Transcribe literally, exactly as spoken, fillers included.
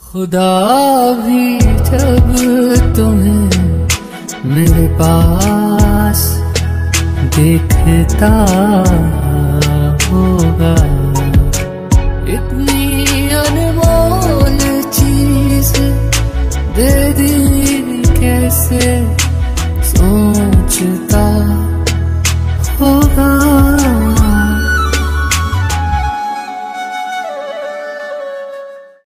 खुदा भी जब तुम्हें मेरे पास देखता होगा।